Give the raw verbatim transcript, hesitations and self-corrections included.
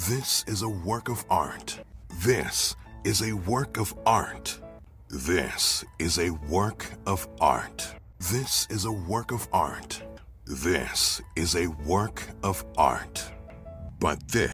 This is a work of art. This is a work of art. This is a work of art. This is a work of art. This is a work of art. But this